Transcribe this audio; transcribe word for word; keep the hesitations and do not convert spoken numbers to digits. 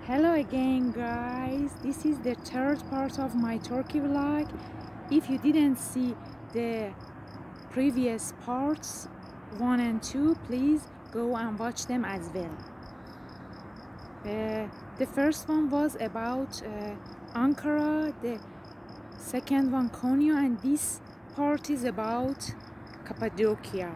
Hello again guys, this is the third part of my Turkey vlog. If you didn't see the previous parts one and two, please go and watch them as well. Uh, the first one was about uh, Ankara, the second one Konya, and this part is about Cappadocia.